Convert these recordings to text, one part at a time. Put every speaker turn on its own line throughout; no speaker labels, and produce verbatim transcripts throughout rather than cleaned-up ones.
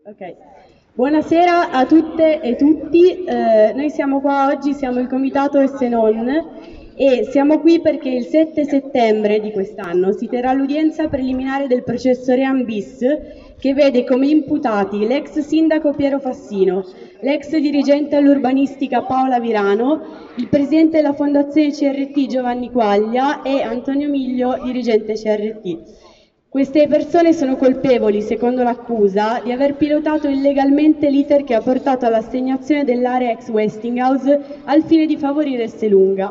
Ok. Buonasera a tutte e tutti. Eh, noi siamo qua oggi, siamo il Comitato e se non, e siamo qui perché il sette settembre di quest'anno si terrà l'udienza preliminare del processo Ream bis, che vede come imputati l'ex sindaco Piero Fassino, l'ex dirigente all'urbanistica Paola Virano, il presidente della Fondazione C R T Giovanni Quaglia e Antonio Miglio, dirigente C R T. Queste persone sono colpevoli, secondo l'accusa, di aver pilotato illegalmente l'iter che ha portato all'assegnazione dell'area ex Westinghouse al fine di favorire Esselunga.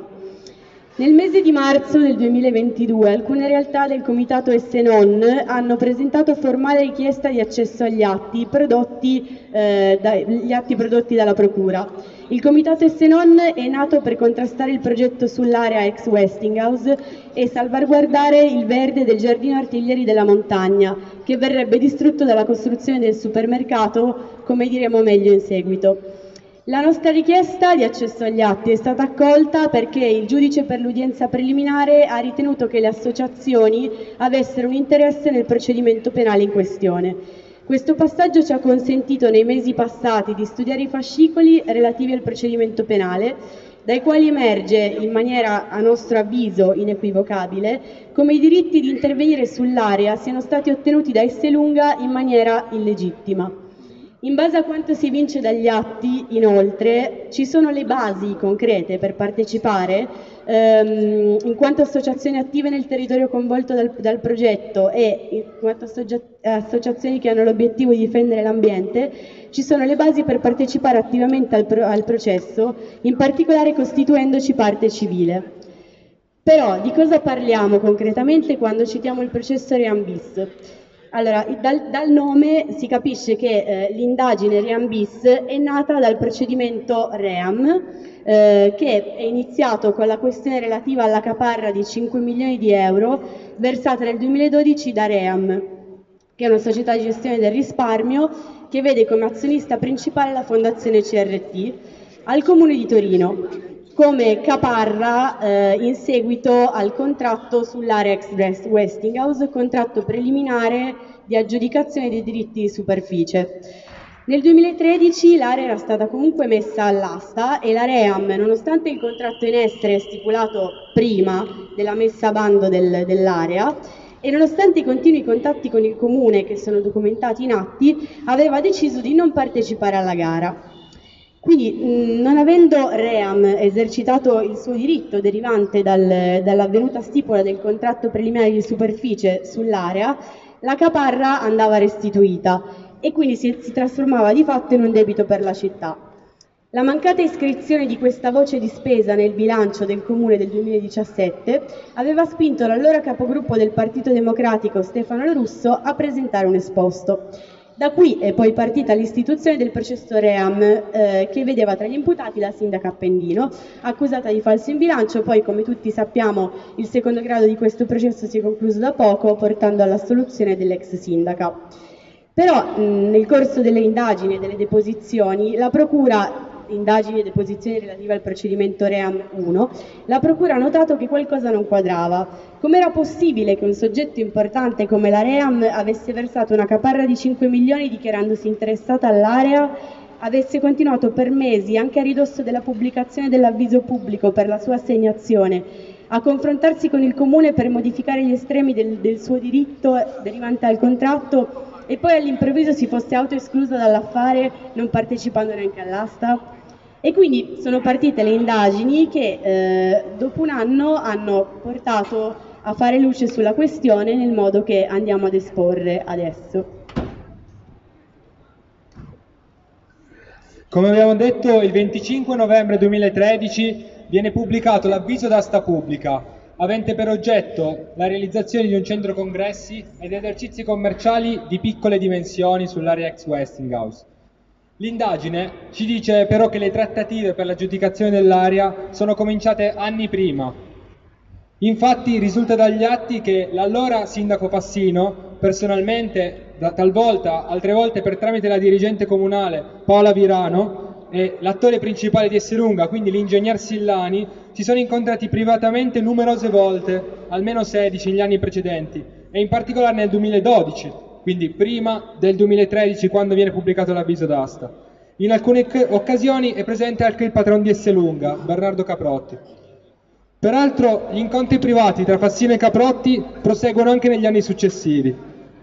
Nel mese di marzo del duemilaventidue alcune realtà del Comitato e se non hanno presentato formale richiesta di accesso agli atti prodotti, eh, da, gli atti prodotti dalla Procura. Il Comitato e se non è nato per contrastare il progetto sull'area ex Westinghouse e salvaguardare il verde del giardino artiglieri della montagna, che verrebbe distrutto dalla costruzione del supermercato, come diremo meglio in seguito. La nostra richiesta di accesso agli atti è stata accolta perché il giudice per l'udienza preliminare ha ritenuto che le associazioni avessero un interesse nel procedimento penale in questione. Questo passaggio ci ha consentito nei mesi passati di studiare i fascicoli relativi al procedimento penale, dai quali emerge, in maniera a nostro avviso inequivocabile, come i diritti di intervenire sull'area siano stati ottenuti da Esselunga in maniera illegittima. In base a quanto si evince dagli atti, inoltre, ci sono le basi concrete per partecipare, ehm, in quanto associazioni attive nel territorio coinvolto dal, dal progetto e in quanto associazioni che hanno l'obiettivo di difendere l'ambiente, ci sono le basi per partecipare attivamente al, pro, al processo, in particolare costituendoci parte civile. Però di cosa parliamo concretamente quando citiamo il processo Ream bis? Allora, dal, dal nome si capisce che eh, l'indagine Ream bis è nata dal procedimento Ream, eh, che è iniziato con la questione relativa alla caparra di cinque milioni di euro versata nel duemiladodici da Ream, che è una società di gestione del risparmio che vede come azionista principale la Fondazione C R T, al Comune di Torino, come caparra eh, in seguito al contratto sull'area ex Westinghouse, contratto preliminare di aggiudicazione dei diritti di superficie. Nel duemilatredici l'area era stata comunque messa all'asta e la Ream, nonostante il contratto in essere stipulato prima della messa a bando del, dell'area, e nonostante i continui contatti con il comune che sono documentati in atti, aveva deciso di non partecipare alla gara. Quindi, non avendo Ream esercitato il suo diritto derivante dal, dall'avvenuta stipula del contratto preliminare di superficie sull'area, la caparra andava restituita e quindi si, si trasformava di fatto in un debito per la città. La mancata iscrizione di questa voce di spesa nel bilancio del Comune del duemiladiciassette aveva spinto l'allora capogruppo del Partito Democratico Stefano La Russo a presentare un esposto. Da qui è poi partita l'istituzione del processo Ream, eh, che vedeva tra gli imputati la sindaca Appendino, accusata di falso in bilancio. Poi, come tutti sappiamo, il secondo grado di questo processo si è concluso da poco, portando all'assoluzione dell'ex sindaca. Però, mh, nel corso delle indagini e delle deposizioni, la Procura, indagini e deposizioni relative al procedimento Ream uno, la Procura ha notato che qualcosa non quadrava. Com'era possibile che un soggetto importante come la Ream avesse versato una caparra di cinque milioni dichiarandosi interessata all'area, avesse continuato per mesi, anche a ridosso della pubblicazione dell'avviso pubblico per la sua assegnazione, a confrontarsi con il Comune per modificare gli estremi del, del suo diritto derivante dal contratto e poi all'improvviso si fosse autoesclusa dall'affare non partecipando neanche all'asta? E quindi sono partite le indagini che eh, dopo un anno hanno portato a fare luce sulla questione nel modo che andiamo ad esporre adesso.
Come abbiamo detto, il venticinque novembre duemilatredici viene pubblicato l'avviso d'asta pubblica, avente per oggetto la realizzazione di un centro congressi ed esercizi commerciali di piccole dimensioni sull'area ex Westinghouse. L'indagine ci dice però che le trattative per l'aggiudicazione dell'area sono cominciate anni prima. Infatti risulta dagli atti che l'allora sindaco Fassino, personalmente, talvolta, altre volte per tramite la dirigente comunale Paola Virano e l'attore principale di Esselunga, quindi l'ingegner Sillani, si sono incontrati privatamente numerose volte, almeno sedici negli anni precedenti, e in particolare nel duemiladodici, quindi prima del duemilatredici, quando viene pubblicato l'avviso d'asta. In alcune occasioni è presente anche il patron di Esselunga, Bernardo Caprotti. Peraltro gli incontri privati tra Fassino e Caprotti proseguono anche negli anni successivi.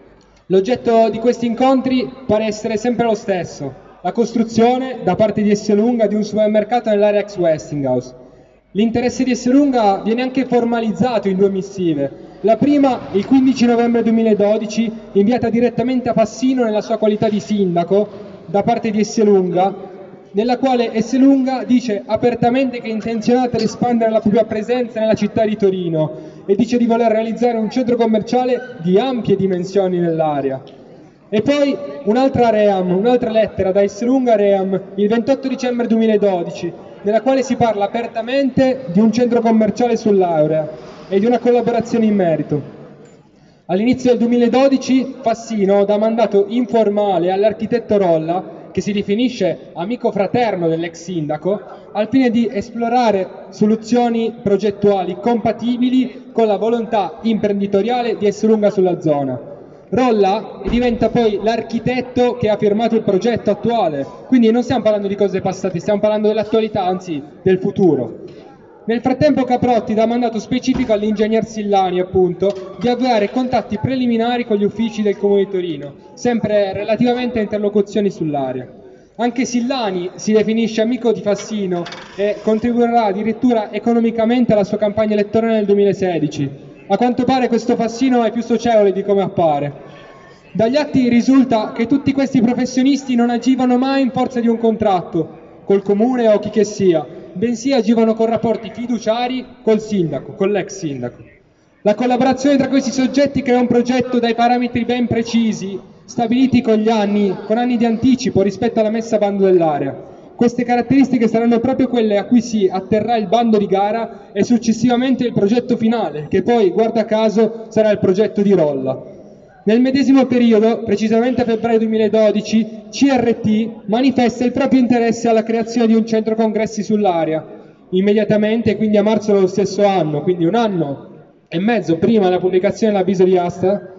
L'oggetto di questi incontri pare essere sempre lo stesso: la costruzione da parte di Esselunga di un supermercato nell'area ex Westinghouse. L'interesse di Esselunga viene anche formalizzato in due missive. La prima, il quindici novembre duemiladodici, inviata direttamente a Fassino nella sua qualità di sindaco da parte di Esselunga, nella quale Esselunga dice apertamente che è intenzionata ad espandere la propria presenza nella città di Torino e dice di voler realizzare un centro commerciale di ampie dimensioni nell'area. E poi un'altra Ream, un'altra lettera da Esselunga a Ream, il ventotto dicembre duemiladodici, nella quale si parla apertamente di un centro commerciale sull'area e di una collaborazione in merito. All'inizio del duemiladodici Fassino dà mandato informale all'architetto Rolla, che si definisce amico fraterno dell'ex sindaco, al fine di esplorare soluzioni progettuali compatibili con la volontà imprenditoriale di Esselunga sulla zona. Rolla diventa poi l'architetto che ha firmato il progetto attuale, quindi non stiamo parlando di cose passate, stiamo parlando dell'attualità, anzi del futuro. Nel frattempo Caprotti dà mandato specifico all'ingegner Sillani, appunto, di avviare contatti preliminari con gli uffici del Comune di Torino, sempre relativamente a interlocuzioni sull'area. Anche Sillani si definisce amico di Fassino e contribuirà addirittura economicamente alla sua campagna elettorale nel duemilasedici. A quanto pare questo Fassino è più socievole di come appare. Dagli atti risulta che tutti questi professionisti non agivano mai in forza di un contratto col comune o chi che sia, bensì agivano con rapporti fiduciari col sindaco, con l'ex sindaco. La collaborazione tra questi soggetti crea un progetto dai parametri ben precisi, stabiliti con gli anni, con anni di anticipo rispetto alla messa a bando dell'area. Queste caratteristiche saranno proprio quelle a cui si atterrà il bando di gara e successivamente il progetto finale, che poi, guarda caso, sarà il progetto di Rolla. Nel medesimo periodo, precisamente a febbraio duemiladodici, C R T manifesta il proprio interesse alla creazione di un centro congressi sull'area. Immediatamente, quindi a marzo dello stesso anno, quindi un anno e mezzo prima della pubblicazione dell'avviso di asta,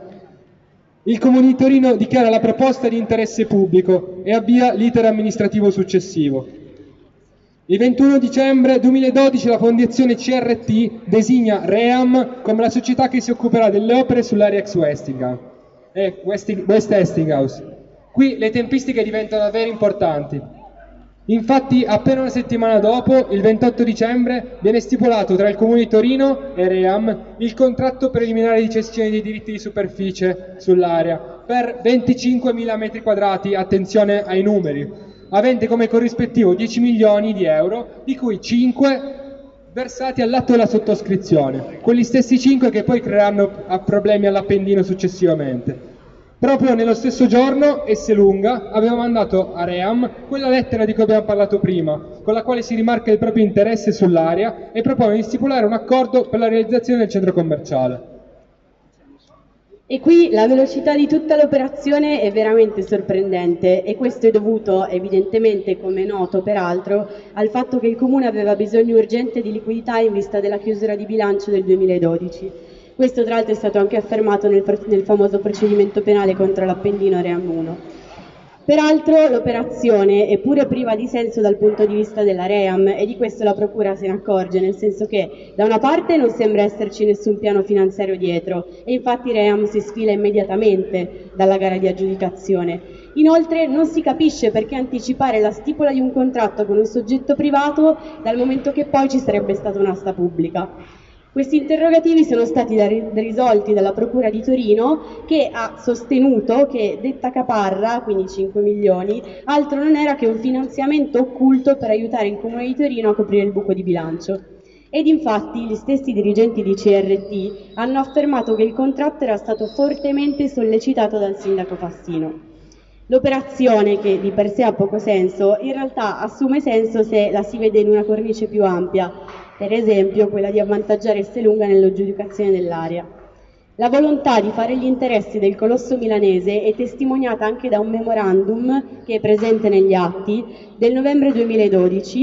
il Comune di Torino dichiara la proposta di interesse pubblico e avvia l'iter amministrativo successivo. Il ventuno dicembre duemiladodici la fondazione C R T designa Ream come la società che si occuperà delle opere sull'area ex Westinghouse. Eh, West Westinghouse. Qui le tempistiche diventano davvero importanti. Infatti appena una settimana dopo, il ventotto dicembre, viene stipulato tra il Comune di Torino e Ream il contratto preliminare di cessione dei diritti di superficie sull'area per venticinquemila metri quadrati, attenzione ai numeri, avente come corrispettivo dieci milioni di euro, di cui cinque versati all'atto della sottoscrizione, quegli stessi cinque che poi creeranno problemi all'Appendino successivamente. Proprio nello stesso giorno Esselunga aveva mandato a Ream quella lettera di cui abbiamo parlato prima, con la quale si rimarca il proprio interesse sull'area e propone di stipulare un accordo per la realizzazione del centro commerciale.
E qui la velocità di tutta l'operazione è veramente sorprendente e questo è dovuto evidentemente, come è noto peraltro, al fatto che il Comune aveva bisogno urgente di liquidità in vista della chiusura di bilancio del duemiladodici. Questo tra l'altro è stato anche affermato nel, nel famoso procedimento penale contro l'Appendino Ream uno. Peraltro l'operazione è pure priva di senso dal punto di vista della Ream e di questo la Procura se ne accorge, nel senso che da una parte non sembra esserci nessun piano finanziario dietro e infatti Ream si sfila immediatamente dalla gara di aggiudicazione. Inoltre non si capisce perché anticipare la stipula di un contratto con un soggetto privato dal momento che poi ci sarebbe stata un'asta pubblica. Questi interrogativi sono stati risolti dalla Procura di Torino, che ha sostenuto che detta caparra, quindi cinque milioni, altro non era che un finanziamento occulto per aiutare il Comune di Torino a coprire il buco di bilancio. Ed infatti gli stessi dirigenti di C R T hanno affermato che il contratto era stato fortemente sollecitato dal sindaco Fassino. L'operazione, che di per sé ha poco senso, in realtà assume senso se la si vede in una cornice più ampia, per esempio quella di avvantaggiare Esselunga nell'aggiudicazione dell'area. La volontà di fare gli interessi del colosso milanese è testimoniata anche da un memorandum che è presente negli atti del novembre duemiladodici,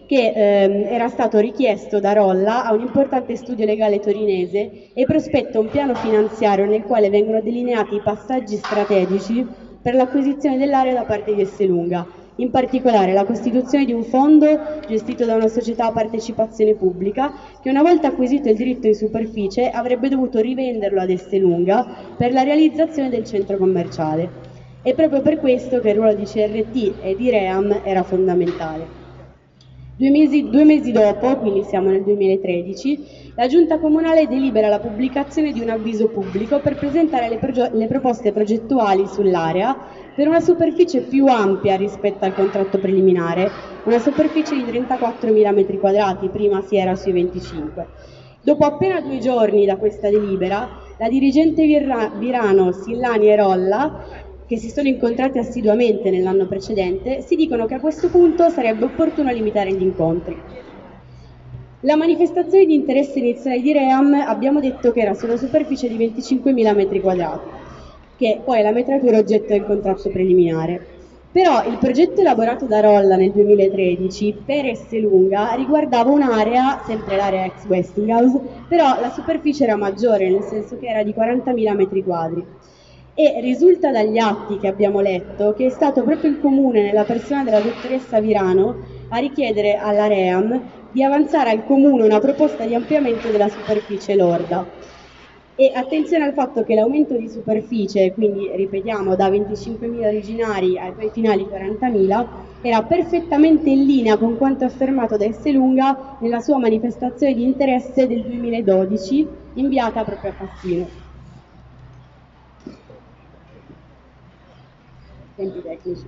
che ehm, era stato richiesto da Rolla a un importante studio legale torinese e prospetta un piano finanziario nel quale vengono delineati i passaggi strategici per l'acquisizione dell'area da parte di Esselunga, in particolare la costituzione di un fondo gestito da una società a partecipazione pubblica che una volta acquisito il diritto di superficie avrebbe dovuto rivenderlo ad Esselunga per la realizzazione del centro commerciale. È proprio per questo che il ruolo di C R T e di Ream era fondamentale. Due mesi, due mesi dopo, quindi siamo nel duemilatredici, la Giunta Comunale delibera la pubblicazione di un avviso pubblico per presentare le, le proposte progettuali sull'area per una superficie più ampia rispetto al contratto preliminare, una superficie di trentaquattromila metri quadrati, prima si era sui venticinque. Dopo appena due giorni da questa delibera, la dirigente Virano, Sillani e Rolla, che si sono incontrati assiduamente nell'anno precedente, si dicono che a questo punto sarebbe opportuno limitare gli incontri. La manifestazione di interesse iniziale di Ream abbiamo detto che era su una superficie di venticinquemila metri quadrati, che poi è la metratura oggetto del contratto preliminare. Però il progetto elaborato da Rolla nel duemilatredici per Esselunga riguardava un'area, sempre l'area ex Westinghouse, però la superficie era maggiore, nel senso che era di quarantamila metri quadri. E risulta dagli atti che abbiamo letto che è stato proprio il Comune, nella persona della dottoressa Virano, a richiedere alla Ream di avanzare al Comune una proposta di ampliamento della superficie lorda. E attenzione al fatto che l'aumento di superficie, quindi ripetiamo da venticinquemila originari ai poi finali quarantamila, era perfettamente in linea con quanto affermato da Esselunga nella sua manifestazione di interesse del duemiladodici, inviata proprio a Cassino. Tempi tecnici.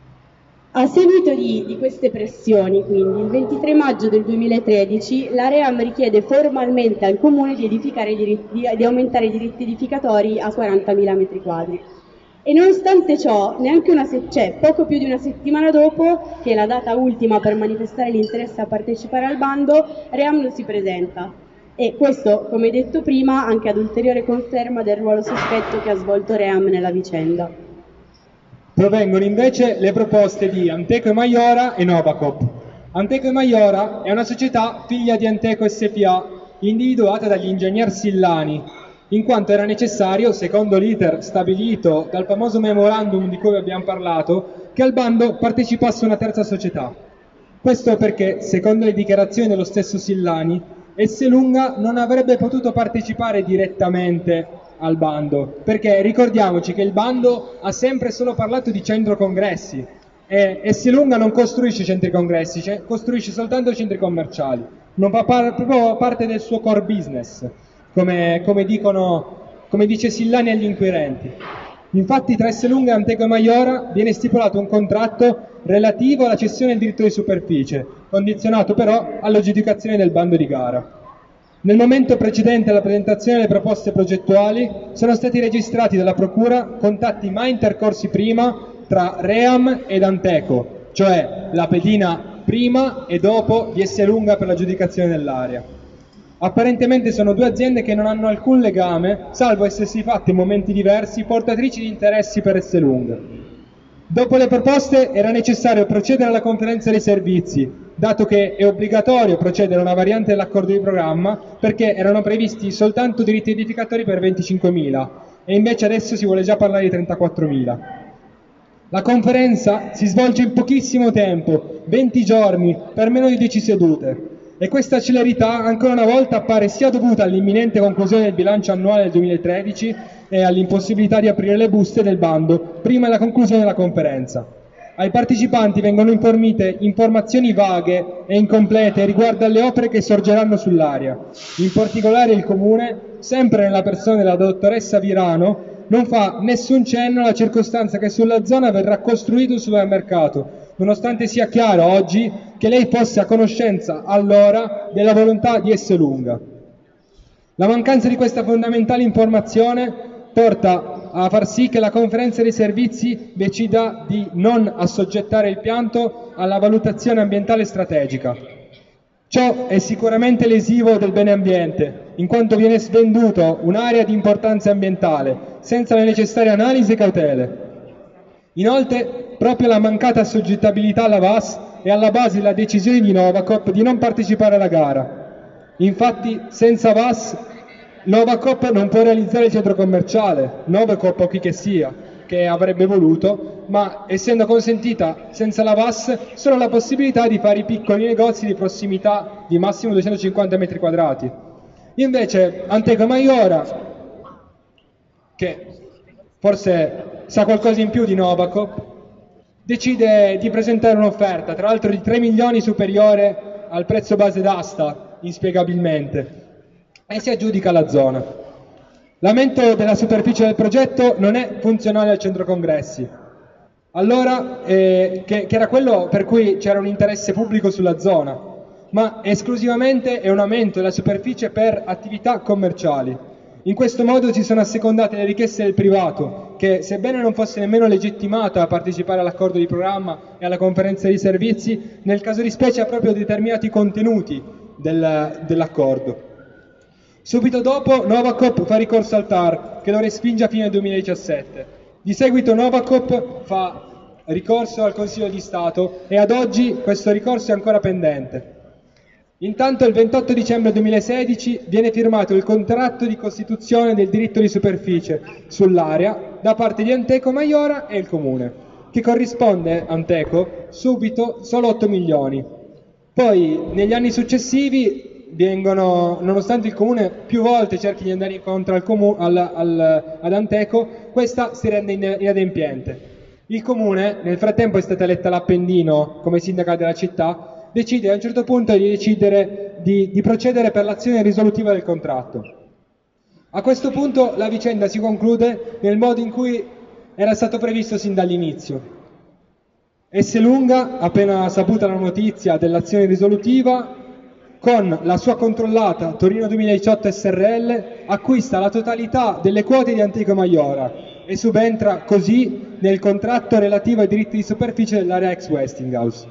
A seguito di, di queste pressioni, quindi, il ventitré maggio del duemilatredici, la Ream richiede formalmente al Comune di, edificare i diritti, di, di aumentare i diritti edificatori a quarantamila metri quadri. E nonostante ciò, neanche una se- cioè, poco più di una settimana dopo, che è la data ultima per manifestare l'interesse a partecipare al bando, Ream non si presenta. E questo, come detto prima, anche ad ulteriore conferma del ruolo sospetto che ha svolto Ream nella vicenda.
Provengono invece le proposte di Anteco e Maiora e Novacop. Anteco e Maiora è una società figlia di Anteco S P A, individuata dagli ingegner Sillani, in quanto era necessario, secondo l'iter stabilito dal famoso memorandum di cui abbiamo parlato, che al bando partecipasse una terza società. Questo perché, secondo le dichiarazioni dello stesso Sillani, Esselunga non avrebbe potuto partecipare direttamente al bando, perché ricordiamoci che il bando ha sempre solo parlato di centro congressi e Esselunga non costruisce centri congressi, cioè costruisce soltanto centri commerciali, non fa par- proprio parte del suo core business, come, come, dicono, come dice Sillani agli inquirenti. Infatti tra Esselunga e Anteco e Maiora viene stipulato un contratto relativo alla cessione del diritto di superficie, condizionato però all'aggiudicazione del bando di gara. Nel momento precedente alla presentazione delle proposte progettuali sono stati registrati dalla Procura contatti mai intercorsi prima tra Ream ed Anteco, cioè la pedina prima e dopo di Esselunga per l'aggiudicazione dell'area. Apparentemente sono due aziende che non hanno alcun legame, salvo essersi fatti in momenti diversi portatrici di interessi per Esselunga. Dopo le proposte era necessario procedere alla conferenza dei servizi, dato che è obbligatorio procedere a una variante dell'accordo di programma perché erano previsti soltanto diritti edificatori per venticinquemila e invece adesso si vuole già parlare di trentaquattromila. La conferenza si svolge in pochissimo tempo, venti giorni, per meno di dieci sedute. E questa celerità ancora una volta appare sia dovuta all'imminente conclusione del bilancio annuale del duemilatredici e all'impossibilità di aprire le buste del bando prima della conclusione della conferenza. Ai partecipanti vengono informite informazioni vaghe e incomplete riguardo alle opere che sorgeranno sull'area. In particolare il Comune, sempre nella persona della dottoressa Virano, non fa nessun cenno alla circostanza che sulla zona verrà costruito un supermercato, nonostante sia chiaro oggi che lei fosse a conoscenza allora della volontà di Esselunga. La mancanza di questa fondamentale informazione porta a far sì che la conferenza dei servizi decida di non assoggettare il pianto alla valutazione ambientale strategica. Ciò è sicuramente lesivo del bene ambiente, in quanto viene svenduto un'area di importanza ambientale, senza le necessarie analisi e cautele. Inoltre, proprio la mancata assoggettabilità alla V A S è alla base della decisione di Novacop di non partecipare alla gara. Infatti, senza V A S, Novacop non può realizzare il centro commerciale, Novacop o chi che sia, che avrebbe voluto, ma essendo consentita senza la V A S solo la possibilità di fare i piccoli negozi di prossimità di massimo duecentocinquanta metri quadrati. Invece Anteco Maiora, che forse sa qualcosa in più di Novacop, decide di presentare un'offerta, tra l'altro di tre milioni superiore al prezzo base d'asta, inspiegabilmente, e si aggiudica la zona. L'aumento della superficie del progetto non è funzionale al centro congressi, allora, eh, che, che era quello per cui c'era un interesse pubblico sulla zona, ma esclusivamente è un aumento della superficie per attività commerciali. In questo modo si sono assecondate le richieste del privato, che sebbene non fosse nemmeno legittimata a partecipare all'accordo di programma e alla conferenza di servizi, nel caso di specie ha proprio determinati contenuti del, dell'accordo. Subito dopo Novacop fa ricorso al T A R, che lo respinge a fine duemiladiciassette. Di seguito Novacop fa ricorso al Consiglio di Stato e ad oggi questo ricorso è ancora pendente. Intanto il ventotto dicembre duemilasedici viene firmato il contratto di costituzione del diritto di superficie sull'area da parte di Anteco Maiora e il Comune, che corrisponde a Anteco subito solo otto milioni. Poi negli anni successivi vengono, nonostante il Comune più volte cerchi di andare incontro al comu- al, al, ad Anteco, questa si rende inadempiente. Il Comune, nel frattempo è stata eletta l'Appendino come sindaca della città, decide a un certo punto di decidere di, di procedere per l'azione risolutiva del contratto. A questo punto la vicenda si conclude nel modo in cui era stato previsto sin dall'inizio. Esselunga, appena saputa la notizia dell'azione risolutiva, con la sua controllata Torino duemiladiciotto S R L acquista la totalità delle quote di Anteco Maiora e subentra così nel contratto relativo ai diritti di superficie dell'area ex Westinghouse.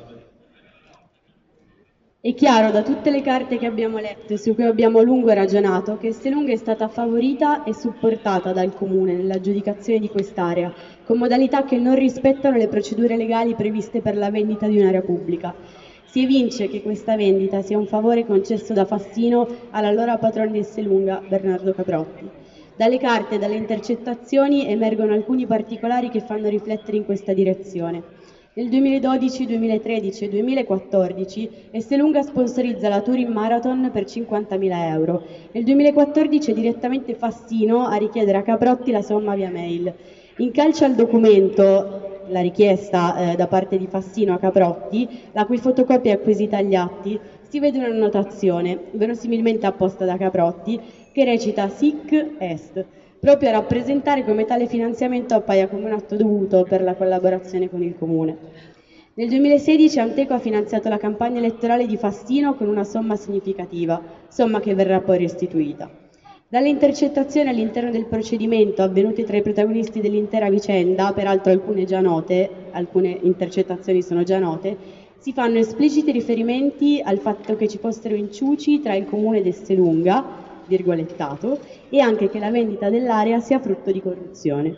È chiaro da tutte le carte che abbiamo letto e su cui abbiamo a lungo ragionato che Esselunga è stata favorita e supportata dal Comune nell'aggiudicazione di quest'area, con modalità che non rispettano le procedure legali previste per la vendita di un'area pubblica. Si evince che questa vendita sia un favore concesso da Fassino all'allora patrono di Esselunga, Bernardo Caprotti. Dalle carte e dalle intercettazioni emergono alcuni particolari che fanno riflettere in questa direzione. Nel duemiladodici, duemilatredici e duemilaquattordici Esselunga sponsorizza la Turin Marathon per cinquantamila euro. Nel duemilaquattordici è direttamente Fassino a richiedere a Caprotti la somma via mail. In calce al documento, la richiesta eh, da parte di Fassino a Caprotti, la cui fotocopia è acquisita agli atti, si vede una notazione, verosimilmente apposta da Caprotti, che recita Sic Est, proprio a rappresentare come tale finanziamento appaia come un atto dovuto per la collaborazione con il Comune. Nel duemilasedici Anteco ha finanziato la campagna elettorale di Fassino con una somma significativa, somma che verrà poi restituita. Dalle intercettazioni all'interno del procedimento avvenute tra i protagonisti dell'intera vicenda, peraltro alcune già note, alcune intercettazioni sono già note, si fanno espliciti riferimenti al fatto che ci fossero inciuci tra il Comune ed Esselunga, virgolettato, e anche che la vendita dell'area sia frutto di corruzione.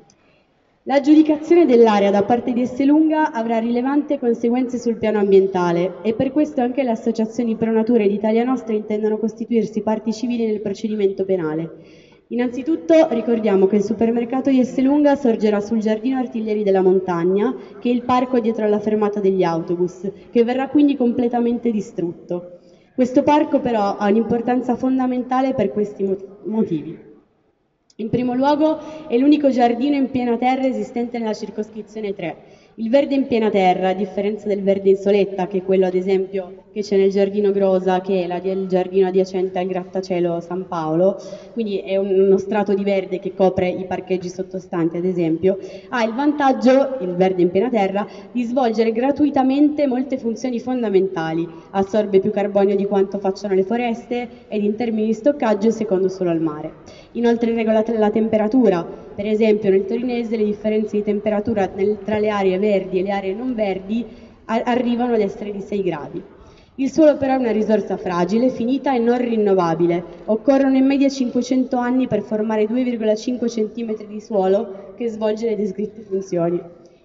L'aggiudicazione dell'area da parte di Esselunga avrà rilevanti conseguenze sul piano ambientale e per questo anche le associazioni Pro Natura ed Italia Nostra intendono costituirsi parti civili nel procedimento penale. Innanzitutto ricordiamo che il supermercato di Esselunga sorgerà sul giardino Artiglieri della Montagna, che è il parco dietro alla fermata degli autobus, che verrà quindi completamente distrutto. Questo parco però ha un'importanza fondamentale per questi motivi. In primo luogo è l'unico giardino in piena terra esistente nella circoscrizione tre. Il verde in piena terra, a differenza del verde in soletta, che è quello ad esempio che c'è nel giardino Grosa, che è il giardino adiacente al grattacielo San Paolo, quindi è uno strato di verde che copre i parcheggi sottostanti ad esempio, ha il vantaggio, il verde in piena terra, di svolgere gratuitamente molte funzioni fondamentali, assorbe più carbonio di quanto facciano le foreste ed in termini di stoccaggio è secondo solo al mare. Inoltre regola la temperatura, per esempio nel torinese le differenze di temperatura nel, tra le aree verdi e le aree non verdi a, arrivano ad essere di sei gradi. Il suolo però è una risorsa fragile, finita e non rinnovabile. Occorrono in media cinquecento anni per formare due virgola cinque centimetri di suolo che svolge le descritte funzioni.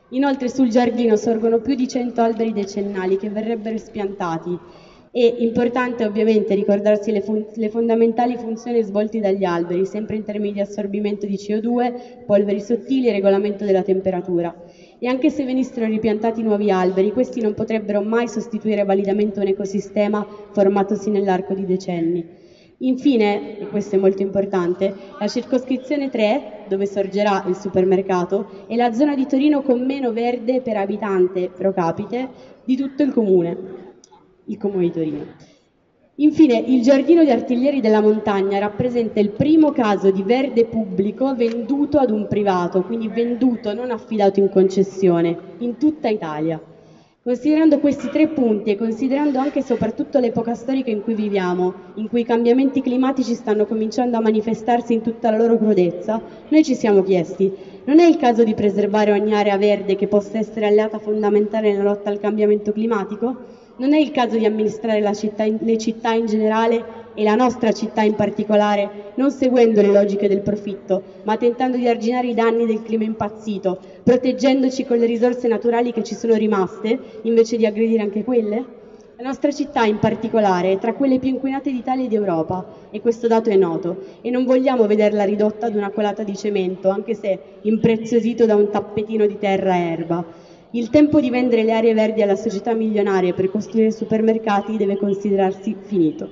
Inoltre sul giardino sorgono più di cento alberi decennali che verrebbero spiantati. È importante ovviamente ricordarsi le, fun- le fondamentali funzioni svolte dagli alberi, sempre in termini di assorbimento di C O due, polveri sottili e regolamento della temperatura. E anche se venissero ripiantati nuovi alberi, questi non potrebbero mai sostituire validamente un ecosistema formatosi nell'arco di decenni. Infine, e questo è molto importante, la circoscrizione tre, dove sorgerà il supermercato, è la zona di Torino con meno verde per abitante pro capite di tutto il comune, il comune di Torino. Infine, il Giardino di Artiglieri della Montagna rappresenta il primo caso di verde pubblico venduto ad un privato, quindi venduto, non affidato in concessione, in tutta Italia. Considerando questi tre punti e considerando anche e soprattutto l'epoca storica in cui viviamo, in cui i cambiamenti climatici stanno cominciando a manifestarsi in tutta la loro crudezza, noi ci siamo chiesti: non è il caso di preservare ogni area verde che possa essere alleata fondamentale nella lotta al cambiamento climatico? Non è il caso di amministrare la città in, le città in generale e la nostra città in particolare, non seguendo le logiche del profitto, ma tentando di arginare i danni del clima impazzito, proteggendoci con le risorse naturali che ci sono rimaste, invece di aggredire anche quelle? La nostra città in particolare è tra quelle più inquinate d'Italia e d'Europa, e questo dato è noto, e non vogliamo vederla ridotta ad una colata di cemento, anche se impreziosito da un tappetino di terra e erba. Il tempo di vendere le aree verdi alla società milionaria per costruire supermercati deve considerarsi finito.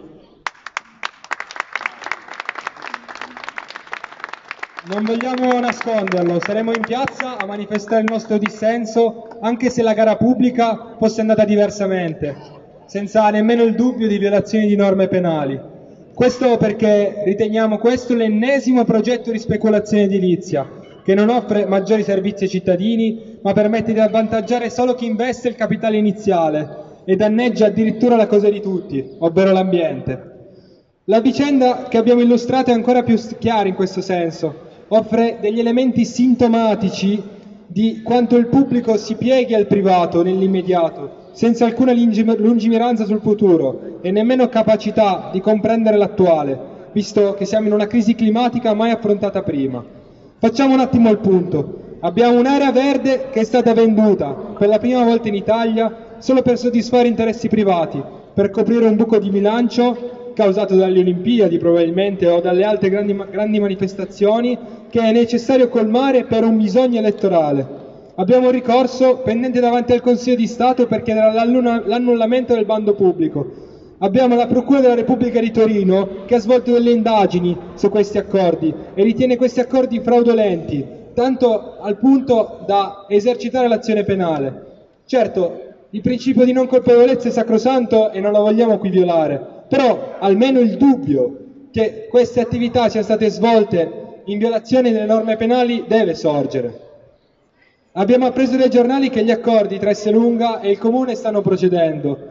Non vogliamo nasconderlo, saremo in piazza a manifestare il nostro dissenso, anche se la gara pubblica fosse andata diversamente, senza nemmeno il dubbio di violazioni di norme penali. Questo perché riteniamo questo l'ennesimo progetto di speculazione edilizia, che non offre maggiori servizi ai cittadini, ma permette di avvantaggiare solo chi investe il capitale iniziale e danneggia addirittura la cosa di tutti, ovvero l'ambiente. La vicenda che abbiamo illustrato è ancora più chiara in questo senso. Offre degli elementi sintomatici di quanto il pubblico si pieghi al privato nell'immediato, senza alcuna lungimiranza sul futuro e nemmeno capacità di comprendere l'attuale, visto che siamo in una crisi climatica mai affrontata prima. Facciamo un attimo il punto. Abbiamo un'area verde che è stata venduta per la prima volta in Italia solo per soddisfare interessi privati, per coprire un buco di bilancio causato dalle Olimpiadi probabilmente o dalle altre grandi, grandi manifestazioni che è necessario colmare per un bisogno elettorale. Abbiamo un ricorso pendente davanti al Consiglio di Stato per chiedere l'annullamento del bando pubblico. Abbiamo la Procura della Repubblica di Torino che ha svolto delle indagini su questi accordi e ritiene questi accordi fraudolenti, tanto al punto da esercitare l'azione penale. Certo, il principio di non colpevolezza è sacrosanto e non lo vogliamo qui violare, però almeno il dubbio che queste attività siano state svolte in violazione delle norme penali deve sorgere. Abbiamo appreso dai giornali che gli accordi tra Esselunga e il Comune stanno procedendo,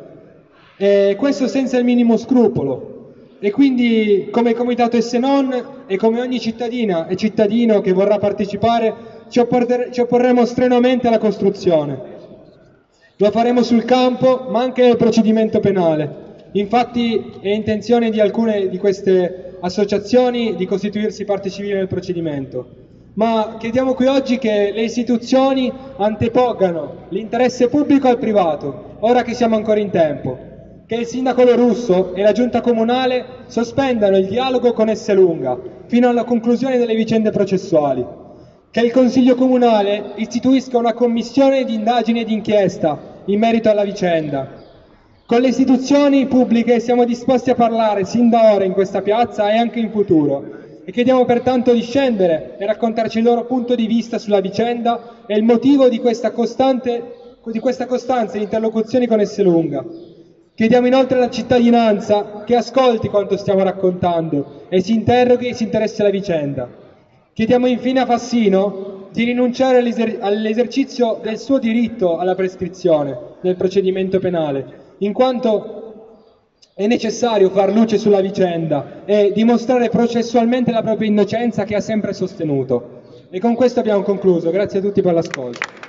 e questo senza il minimo scrupolo, e quindi come Comitato Essenon e come ogni cittadina e cittadino che vorrà partecipare ci, opporre- ci opporremo strenuamente alla costruzione. Lo faremo sul campo ma anche nel procedimento penale. Infatti è intenzione di alcune di queste associazioni di costituirsi parte civile nel procedimento, ma chiediamo qui oggi che le istituzioni antepongano l'interesse pubblico al privato, ora che siamo ancora in tempo. Che il sindaco Lo Russo e la giunta comunale sospendano il dialogo con Esselunga fino alla conclusione delle vicende processuali. Che il Consiglio Comunale istituisca una commissione di indagine e di inchiesta in merito alla vicenda. Con le istituzioni pubbliche siamo disposti a parlare sin da ora in questa piazza e anche in futuro, e chiediamo pertanto di scendere e raccontarci il loro punto di vista sulla vicenda e il motivo di questa costante, di questa costanza in interlocuzioni con Esselunga. Chiediamo inoltre alla cittadinanza che ascolti quanto stiamo raccontando e si interroghi e si interessi alla vicenda. Chiediamo infine a Fassino di rinunciare all'eser- all'esercizio del suo diritto alla prescrizione nel procedimento penale, in quanto è necessario far luce sulla vicenda e dimostrare processualmente la propria innocenza che ha sempre sostenuto. E con questo abbiamo concluso. Grazie a tutti per l'ascolto.